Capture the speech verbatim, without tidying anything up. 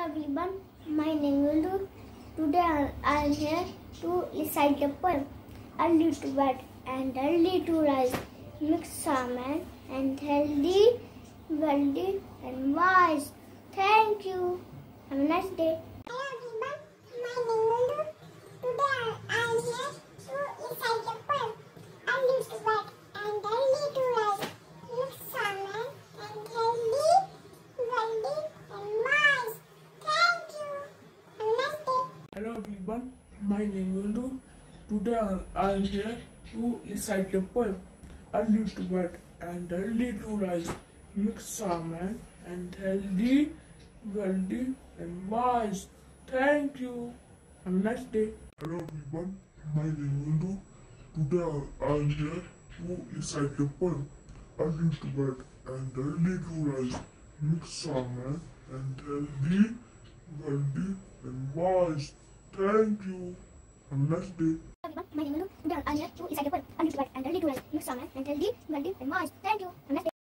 everyone, my name is Mridul. Today I am here to recite the poem. Early to bed and early to rise, mix salmon and healthy, wealthy and wise. Thank you. Have a nice day. Hello everyone, my name is Mridul. Today I am here to recite the poem. Early to bed and early to rise, mix salmon and healthy, wealthy and wise. Thank you. Have a nice day. Hello everyone, my name is Mridul. Today I am here to recite the poem. Early to bed and early to rise, mix salmon and healthy, wealthy and wise. Thank you. Have a nice day. Hello everyone, my name is Mridul. Today I am here to recite the poem. Early to bed and early to rise, mix salmon and healthy, wealthy and wise. Thank you. Have a nice day. Everyone, my name is Mridul. Today I am here to recite the poem. Early to bed and early to rise, mix salmon and healthy, wealthy and wise. Thank you. Have a nice day.